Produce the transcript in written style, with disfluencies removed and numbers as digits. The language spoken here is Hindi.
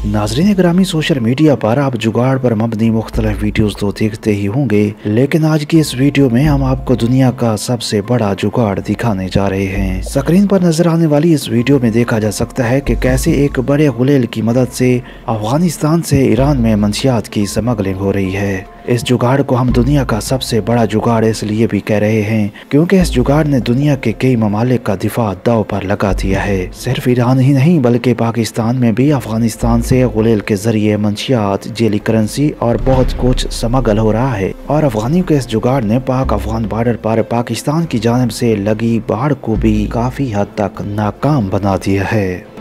नाजरीन ग्रामी, सोशल मीडिया पर आप जुगाड़ पर मबनी मुख्तलिफ वीडियोस तो देखते ही होंगे, लेकिन आज की इस वीडियो में हम आपको दुनिया का सबसे बड़ा जुगाड़ दिखाने जा रहे हैं। स्क्रीन पर नजर आने वाली इस वीडियो में देखा जा सकता है कि कैसे एक बड़े गुलेल की मदद से अफगानिस्तान से ईरान में मंशियात की स्मगलिंग हो रही है। इस जुगाड़ को हम दुनिया का सबसे बड़ा जुगाड़ इसलिए भी कह रहे हैं क्योंकि इस जुगाड़ ने दुनिया के कई ममालिक का दिफा दाव पर लगा दिया है। सिर्फ ईरान ही नहीं बल्कि पाकिस्तान में भी अफगानिस्तान से गुलेल के जरिए मंशियात, जेली करेंसी और बहुत कुछ स्मगल हो रहा है। और अफगानियों के इस जुगाड़ ने पाक अफगान बॉर्डर पर पाकिस्तान की जानिब से लगी बाढ़ को भी काफी हद तक नाकाम बना दिया है।